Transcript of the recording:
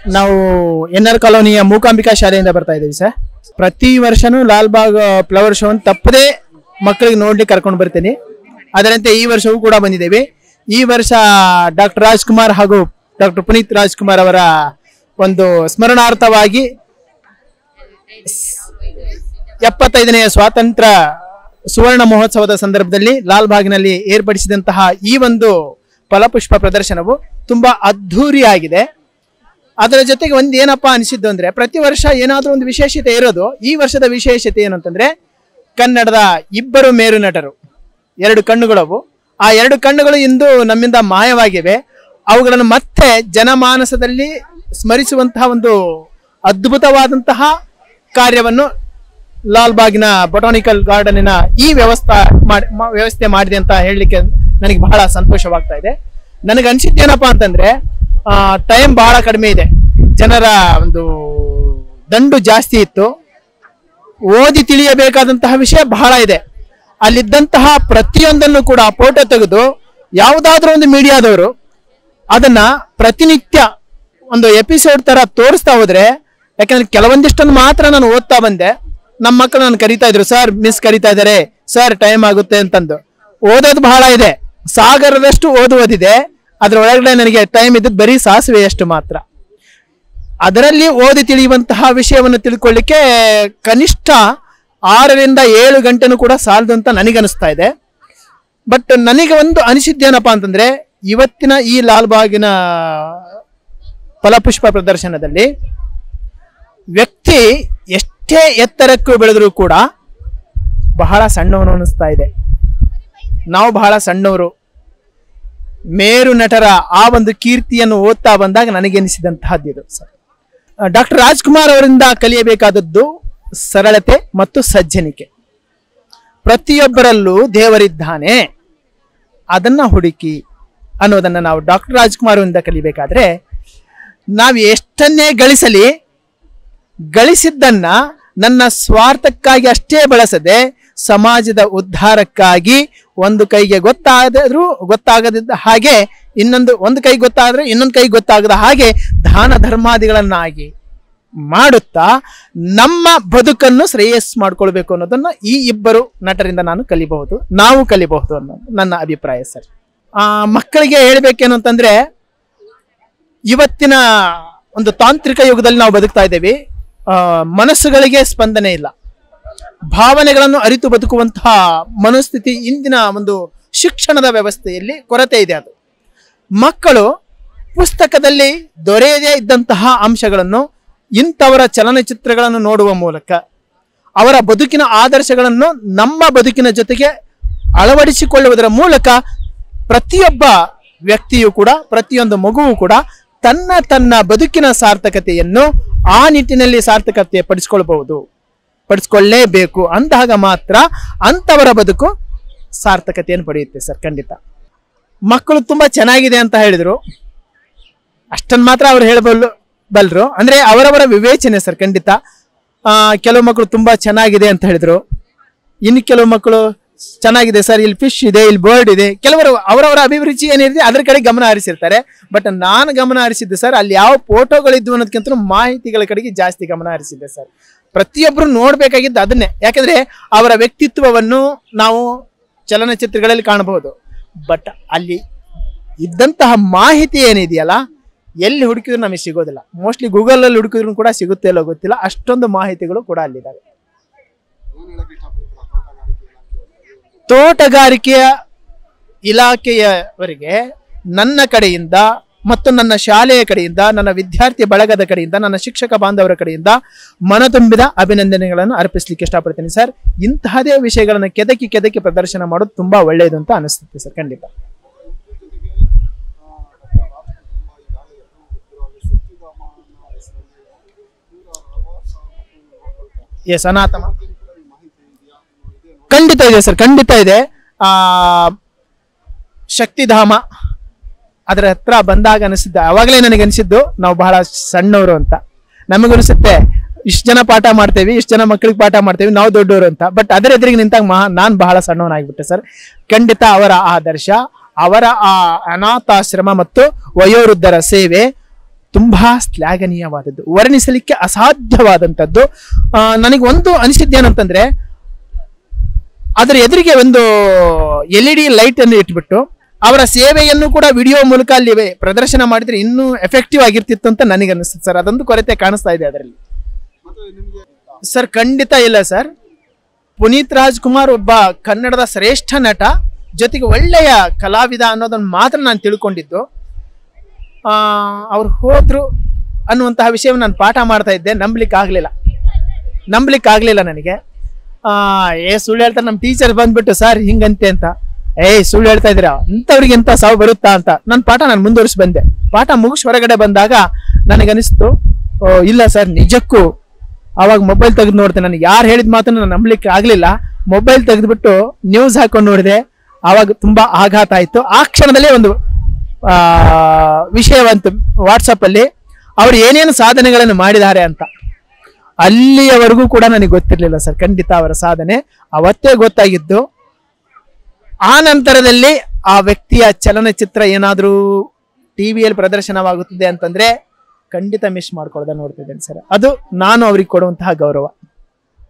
ನಾವು ಎನ್ಆರ್ ಕಾಲೋನಿಯ ಮೂಕಾಂಬಿಕಾ ಶಾಲೆಯಿಂದ ಬರ್ತಾ ಇದ್ದೀವಿ ಸರ್. ಪ್ರತಿ ವರ್ಷನೂ ಲಾಲ್ಬಾಗ್ ಫ್ಲವರ್ ಶೋ ತಪ್ಪದೇ ಮಕ್ಕಳಿಗೆ ನೋಡ್ಲಿಕ್ಕೆ ಕರ್ಕೊಂಡು ಬರ್ತೀನಿ. ಅದರಂತೆ ಈ ವರ್ಷವೂ ಕೂಡ ಬಂದಿದ್ದೇವೆ. ಈ ವರ್ಷ ಡಾಕ್ಟರ್ ರಾಜ್ಕುಮಾರ್ ಹಾಗೂ ಡಾಕ್ಟರ್ ಪುನೀತ್ ರಾಜ್ಕುಮಾರ್ ಅವರ ಒಂದು ಸ್ಮರಣಾರ್ಥವಾಗಿ 75ನೇ ಸ್ವಾತಂತ್ರ್ಯ ಸುವರ್ಣ ಮಹೋತ್ಸವದ ಸಂದರ್ಭದಲ್ಲಿ ಲಾಲ್ಬಾಗ್ನಲ್ಲಿ ಏರ್ಪಡಿಸಿದಂತಹ ಈ ಒಂದು ಫಲಪುಷ್ಪ ಪ್ರದರ್ಶನವು ತುಂಬಾ ಅದ್ಧೂರಿಯಾಗಿದೆ. ಅದರ ಜೊತೆಗೆ ಒಂದು ಏನಪ್ಪಾ ಅನಿಸಿದ್ದು ಅಂದ್ರೆ, ಪ್ರತಿ ವರ್ಷ ಏನಾದ್ರೂ ಒಂದು ವಿಶೇಷತೆ ಇರೋದು. ಈ ವರ್ಷದ ವಿಶೇಷತೆ ಏನು ಅಂತಂದ್ರೆ, ಕನ್ನಡದ ಇಬ್ಬರು ಮೇರು ನಟರು, 2 ಕಣ್ಣುಗಳವು. ಆ 2 ಕಣ್ಣುಗಳು ಇಂದು ನಮ್ಮಿಂದ ಮಾಯವಾಗಿವೆ. ಅವುಗಳನ್ನು ಮತ್ತೆ ಜನಮಾನಸದಲ್ಲಿ ಸ್ಮರಿಸುವಂತಹ ಒಂದು ಅದ್ಭುತವಾದಂತಹ ಕಾರ್ಯವನ್ನು ಲಾಲ್ಬಾಗಿನ ಬೊಟಾನಿಕಲ್ ಗಾರ್ಡನಿನ ಈ ವ್ಯವಸ್ಥೆ ಮಾಡಿದೆ ಅಂತ ಹೇಳಲಿಕ್ಕೆ ನನಗೆ ಬಹಳ ಸಂತೋಷವಾಗ್ತಾ ಇದೆ. ನನಗೆ ಅನ್ಸಿದ್ದೇನಪ್ಪಾ ಅಂತಂದ್ರೆ, ಟೈಮ್ ಬಹಳ ಕಡಿಮೆ ಇದೆ, ಜನರ ಒಂದು ದಂಡು ಜಾಸ್ತಿ ಇತ್ತು, ಓದಿ ತಿಳಿಯಬೇಕಾದಂತಹ ವಿಷಯ ಬಹಳ ಇದೆ. ಅಲ್ಲಿದ್ದಂತಹ ಪ್ರತಿಯೊಂದನ್ನು ಕೂಡ ಫೋಟೋ ತೆಗೆದು ಯಾವುದಾದ್ರೂ ಒಂದು ಮೀಡಿಯಾದವರು ಅದನ್ನ ಪ್ರತಿನಿತ್ಯ ಒಂದು ಎಪಿಸೋಡ್ ತರ ತೋರಿಸ್ತಾ ಹೋದ್ರೆ, ಯಾಕಂದ್ರೆ ಕೆಲವೊಂದಿಷ್ಟನ್ನು ಮಾತ್ರ ನಾನು ಓದ್ತಾ ಬಂದೆ. ನಮ್ಮ ಮಕ್ಕಳು ನಾನು ಕರಿತಾ ಇದ್ರು, ಸರ್ ಮಿಸ್ ಕರಿತಾ ಇದ್ದಾರೆ ಸರ್, ಟೈಮ್ ಆಗುತ್ತೆ ಅಂತಂದು. ಓದೋದು ಬಹಳ ಇದೆ, ಸಾಗರದಷ್ಟು ಓದುವುದಿದೆ. ಅದ್ರ ಒಳಗಡೆ ನನಗೆ ಟೈಮ್ ಇದ್ದದ್ದು ಬರೀ ಸಾಸಿವೆಯಷ್ಟು ಮಾತ್ರ. ಅದರಲ್ಲಿ ಓದಿ ತಿಳಿಯುವಂತಹ ವಿಷಯವನ್ನು ತಿಳ್ಕೊಳ್ಳಿಕ್ಕೆ ಕನಿಷ್ಠ 6 ರಿಂದ 7 ಗಂಟೆನೂ ಕೂಡ ಸಾಲದು ಅಂತ ನನಗನಿಸ್ತಾ ಇದೆ. ಬಟ್ ನನಗೆ ಒಂದು ಅನಿಸಿದ್ದೇನಪ್ಪಾ ಅಂತಂದ್ರೆ, ಇವತ್ತಿನ ಈ ಲಾಲ್ಬಾಗಿನ ಫಲಪುಷ್ಪ ಪ್ರದರ್ಶನದಲ್ಲಿ ವ್ಯಕ್ತಿ ಎಷ್ಟೇ ಎತ್ತರಕ್ಕೂ ಬೆಳೆದರೂ ಕೂಡ ಬಹಳ ಸಣ್ಣವನು ಅನಿಸ್ತಾ ಇದೆ. ನಾವು ಬಹಳ ಸಣ್ಣವರು. ಮೇರು ನಟರ ಆ ಒಂದು ಕೀರ್ತಿಯನ್ನು ಓದ್ತಾ ಬಂದಾಗ ನನಗೆನಿಸಿದಂತಹದ್ದು ಇದು ಸರ್. ಡಾಕ್ಟರ್ ರಾಜ್ಕುಮಾರ್ ಅವರಿಂದ ಕಲಿಯಬೇಕಾದದ್ದು ಸರಳತೆ ಮತ್ತು ಸಜ್ಜನಿಕೆ. ಪ್ರತಿಯೊಬ್ಬರಲ್ಲೂ ದೇವರಿದ್ದಾನೆ, ಅದನ್ನ ಹುಡುಕಿ ಅನ್ನೋದನ್ನ ನಾವು ಡಾಕ್ಟರ್ ರಾಜ್ಕುಮಾರ್ ಅವರಿಂದ ಕಲಿಬೇಕಾದ್ರೆ, ನಾವು ಎಷ್ಟನ್ನೇ ಗಳಿಸಿದ್ದನ್ನ ನನ್ನ ಸ್ವಾರ್ಥಕ್ಕಾಗಿ ಅಷ್ಟೇ ಬಳಸದೆ ಸಮಾಜದ ಉದ್ಧಾರಕ್ಕಾಗಿ, ಒಂದು ಕೈಗೆ ಗೊತ್ತಾಗದಿದ್ದ ಹಾಗೆ ಒಂದು ಕೈ ಗೊತ್ತಾದ್ರೆ ಇನ್ನೊಂದು ಕೈ ಗೊತ್ತಾಗದ ಹಾಗೆ ದಾನ ಧರ್ಮಾದಿಗಳನ್ನಾಗಿ ಮಾಡುತ್ತಾ ನಮ್ಮ ಬದುಕನ್ನು ಶ್ರೇಯಸ್ ಮಾಡ್ಕೊಳ್ಬೇಕು ಅನ್ನೋದನ್ನ ಈ ಇಬ್ಬರು ನಟರಿಂದ ನಾವು ಕಲಿಬಹುದು ಅನ್ನೋದು ನನ್ನ ಅಭಿಪ್ರಾಯ ಸರ್. ಮಕ್ಕಳಿಗೆ ಹೇಳ್ಬೇಕೇನು ಅಂತಂದ್ರೆ, ಇವತ್ತಿನ ಒಂದು ತಾಂತ್ರಿಕ ಯುಗದಲ್ಲಿ ನಾವು ಬದುಕ್ತಾ ಇದ್ದೇವೆ. ಮನಸ್ಸುಗಳಿಗೆ ಸ್ಪಂದನೆ ಇಲ್ಲ, ಭಾವನೆಗಳನ್ನು ಅರಿತು ಬದುಕುವಂತಹ ಮನಸ್ಥಿತಿ ಇಂದಿನ ಒಂದು ಶಿಕ್ಷಣದ ವ್ಯವಸ್ಥೆಯಲ್ಲಿ ಕೊರತೆ ಇದೆ. ಅದು ಮಕ್ಕಳು ಪುಸ್ತಕದಲ್ಲಿ ದೊರೆಯದೇ ಇದ್ದಂತಹ ಅಂಶಗಳನ್ನು ಇಂಥವರ ಚಲನಚಿತ್ರಗಳನ್ನು ನೋಡುವ ಮೂಲಕ ಅವರ ಬದುಕಿನ ಆದರ್ಶಗಳನ್ನು ನಮ್ಮ ಬದುಕಿನ ಜೊತೆಗೆ ಅಳವಡಿಸಿಕೊಳ್ಳುವುದರ ಮೂಲಕ ಪ್ರತಿಯೊಬ್ಬ ವ್ಯಕ್ತಿಯು ಕೂಡ, ಪ್ರತಿಯೊಂದು ಮಗುವು ಕೂಡ ತನ್ನ ಬದುಕಿನ ಸಾರ್ಥಕತೆಯನ್ನು ಆ ನಿಟ್ಟಿನಲ್ಲಿ ಸಾರ್ಥಕತೆ ಪಡಿಸ್ಕೊಳ್ಳೇಬೇಕು. ಅಂದಾಗ ಮಾತ್ರ ಅಂಥವರ ಬದುಕು ಸಾರ್ಥಕತೆಯನ್ನು ಪಡೆಯುತ್ತೆ ಸರ್. ಖಂಡಿತ ಮಕ್ಕಳು ತುಂಬಾ ಚೆನ್ನಾಗಿದೆ ಅಂತ ಹೇಳಿದ್ರು, ಅಷ್ಟನ್ನು ಮಾತ್ರ ಅವ್ರು ಹೇಳಬಲ್ಲರು. ಅಂದ್ರೆ ಅವರವರ ವಿವೇಚನೆ ಸರ್. ಖಂಡಿತ ಕೆಲವು ಮಕ್ಕಳು ತುಂಬಾ ಚೆನ್ನಾಗಿದೆ ಅಂತ ಹೇಳಿದ್ರು, ಇನ್ನು ಕೆಲವು ಮಕ್ಕಳು ಚೆನ್ನಾಗಿದೆ ಸರ್, ಇಲ್ಲಿ ಫಿಶ್ ಇದೆ, ಇಲ್ಲಿ ಬರ್ಡ್ ಇದೆ. ಕೆಲವರು ಅವರವರ ಅಭಿರುಚಿ ಏನಿದೆ ಅದರ ಕಡೆ ಗಮನ ಹರಿಸಿರ್ತಾರೆ. ಬಟ್ ನಾನು ಗಮನ ಹರಿಸಿದ್ದೆ ಸರ್, ಅಲ್ಲಿ ಯಾವ ಫೋಟೋಗಳಿದ್ವು ಅನ್ನೋದಕ್ಕಿಂತ ಮಾಹಿತಿಗಳ ಕಡೆಗೆ ಜಾಸ್ತಿ ಗಮನ ಹರಿಸಿದ್ದೆ ಸರ್. ಪ್ರತಿಯೊಬ್ಬರು ನೋಡ್ಬೇಕಾಗಿದ್ದು ಅದನ್ನೇ. ಯಾಕಂದ್ರೆ ಅವರ ವ್ಯಕ್ತಿತ್ವವನ್ನು ನಾವು ಚಲನಚಿತ್ರಗಳಲ್ಲಿ ಕಾಣಬಹುದು, ಬಟ್ ಅಲ್ಲಿ ಇದ್ದಂತಹ ಮಾಹಿತಿ ಏನಿದೆಯಲ್ಲ, ಎಲ್ಲಿ ಹುಡುಕಿದ್ರು ನಮಗೆ ಸಿಗೋದಿಲ್ಲ. ಮೋಸ್ಟ್ಲಿ ಗೂಗಲಲ್ಲಿ ಹುಡುಕಿದ್ರು ಕೂಡ ಸಿಗುತ್ತೆ ಇಲ್ಲೋ ಗೊತ್ತಿಲ್ಲ, ಅಷ್ಟೊಂದು ಮಾಹಿತಿಗಳು ಕೂಡ ಅಲ್ಲಿದ್ದಾವೆ. ತೋಟಗಾರಿಕೆಯ ಇಲಾಖೆಯವರಿಗೆ ನನ್ನ ಕಡೆಯಿಂದ ಮತ್ತು ನನ್ನ ಶಾಲೆಯ ಕಡೆಯಿಂದ, ನನ್ನ ವಿದ್ಯಾರ್ಥಿ ಬಳಗದ ಕಡೆಯಿಂದ, ನನ್ನ ಶಿಕ್ಷಕ ಬಾಂಧವರ ಕಡೆಯಿಂದ ಮನತುಂಬಿದ ಅಭಿನಂದನೆಗಳನ್ನು ಅರ್ಪಿಸಲಿಕ್ಕೆ ಇಷ್ಟಪಡ್ತೀನಿ ಸರ್. ಇಂತಹದೇ ವಿಷಯಗಳನ್ನು ಕೆದಕಿ ಪ್ರದರ್ಶನ ಮಾಡೋದು ತುಂಬಾ ಒಳ್ಳೆಯದು ಅಂತ ಅನಿಸುತ್ತೆ ಸರ್. ಖಂಡಿತ ಎಸ್, ಅನಾಥಮ ಖಂಡಿತ ಇದೆ ಸರ್, ಖಂಡಿತ ಇದೆ. ಶಕ್ತಿಧಾಮ ಅದರ ಹತ್ರ ಬಂದಾಗ ಅನಿಸಿದ್ದ, ಅವಾಗಲೇ ನನಗೆ ಅನಿಸಿದ್ದು ನಾವು ಬಹಳ ಸಣ್ಣವರು ಅಂತ. ನಮಗನಿಸುತ್ತೆ ಇಷ್ಟು ಜನ ಪಾಠ ಮಾಡ್ತೇವೆ, ಇಷ್ಟು ಜನ ಮಕ್ಕಳಿಗೆ ಪಾಠ ಮಾಡ್ತೇವೆ, ನಾವು ದೊಡ್ಡವರು ಅಂತ. ಬಟ್ ಅದರ ಎದುರಿಗೆ ನಿಂತಾಗ ನಾನು ಬಹಳ ಸಣ್ಣವನಾಗ್ಬಿಟ್ಟೆ ಸರ್. ಖಂಡಿತ ಅವರ ಆದರ್ಶ, ಅವರ ಆ ಅನಾಥಾಶ್ರಮ ಮತ್ತು ವಯೋವೃದ್ಧರ ಸೇವೆ ತುಂಬಾ ಶ್ಲಾಘನೀಯವಾದದ್ದು, ವರ್ಣಿಸಲಿಕ್ಕೆ ಅಸಾಧ್ಯವಾದಂಥದ್ದು. ನನಗೆ ಒಂದು ಅನಿಸಿದ್ದೇನಂತಂದ್ರೆ, ಅದರ ಎದುರಿಗೆ ಒಂದು LED ಲೈಟ್ ಅನ್ನು ಇಟ್ಬಿಟ್ಟು ಅವರ ಸೇವೆಯನ್ನು ಕೂಡ ವಿಡಿಯೋ ಮೂಲಕ ಅಲ್ಲಿ ಪ್ರದರ್ಶನ ಮಾಡಿದ್ರೆ ಇನ್ನೂ ಎಫೆಕ್ಟಿವ್ ಆಗಿರ್ತಿತ್ತು ಅಂತ ನನಗೆ ಅನಿಸ್ತದೆ ಸರ್. ಅದೊಂದು ಕೊರತೆ ಕಾಣಿಸ್ತಾ ಇದೆ ಅದರಲ್ಲಿ. ಸರ್ ಖಂಡಿತ ಇಲ್ಲ ಸರ್. ಪುನೀತ್ ರಾಜ್ಕುಮಾರ್ ಒಬ್ಬ ಕನ್ನಡದ ಶ್ರೇಷ್ಠ ನಟ, ಜೊತೆಗೆ ಒಳ್ಳೆಯ ಕಲಾವಿದ ಅನ್ನೋದನ್ನು ಮಾತ್ರ ನಾನು ತಿಳ್ಕೊಂಡಿದ್ದು. ಅವ್ರು ಹೋದ್ರು ಅನ್ನುವಂತಹ ವಿಷಯವನ್ನು ನಾನು ಪಾಠ ಮಾಡ್ತಾ ಇದ್ದೆ, ನಂಬಲಿಕ್ಕೆ ಆಗಲಿಲ್ಲ ನನಗೆ. ಸುಳ್ಳು ಹೇಳ್ತಾರೆ ನಮ್ಮ ಟೀಚರ್ ಬಂದ್ಬಿಟ್ಟು, ಸರ್ ಹಿಂಗಂತೆ ಅಂತ. ಸುಳ್ಳು ಹೇಳ್ತಾ ಇದ್ದೀರಾ, ಅಂಥವ್ರಿಗೆ ಎಂತ ಸಾವು ಬರುತ್ತಾ ಅಂತ ನನ್ನ ಪಾಠ ನಾನು ಮುಂದುವರಿಸಿ ಬಂದೆ. ಪಾಠ ಮುಗಿಸಿ ಹೊರಗಡೆ ಬಂದಾಗ ನನಗನಿಸ್ತು, ಇಲ್ಲ ಸರ್ ನಿಜಕ್ಕೂ. ಅವಾಗ ಮೊಬೈಲ್ ತೆಗೆದು ನೋಡಿದೆ, ನನಗೆ ಯಾರು ಹೇಳಿದ ಮಾತನ್ನು ನಾನು ನಂಬಲಿಕ್ಕೆ ಆಗಲಿಲ್ಲ. ಮೊಬೈಲ್ ತೆಗೆದುಬಿಟ್ಟು ನ್ಯೂಸ್ ಹಾಕೊಂಡು ನೋಡಿದೆ, ಆವಾಗ ತುಂಬಾ ಆಘಾತ ಆಯಿತು. ಆ ಕ್ಷಣದಲ್ಲಿ ಒಂದು ವಿಷಯವಂತು ವಾಟ್ಸಪ್ಪಲ್ಲಿ ಅವರು ಏನೇನು ಸಾಧನೆಗಳನ್ನು ಮಾಡಿದ್ದಾರೆ ಅಂತ. ಅಲ್ಲಿಯವರೆಗೂ ಕೂಡ ನನಗೆ ಗೊತ್ತಿರಲಿಲ್ಲ ಸರ್ ಖಂಡಿತ ಅವರ ಸಾಧನೆ. ಅವತ್ತೇ ಗೊತ್ತಾಗಿದ್ದು. ಆ ನಂತರದಲ್ಲಿ ಆ ವ್ಯಕ್ತಿಯ ಚಲನಚಿತ್ರ ಏನಾದರೂ ಟಿವಿಯಲ್ಲಿ ಪ್ರದರ್ಶನವಾಗುತ್ತದೆ ಅಂತಂದ್ರೆ ಖಂಡಿತ ಮಿಸ್ ಮಾಡ್ಕೊಳ್ಳೋದ ನೋಡ್ತಿದ್ದೇನೆ ಸರ್. ಅದು ನಾನು ಅವ್ರಿಗೆ ಕೊಡುವಂತಹ ಗೌರವ.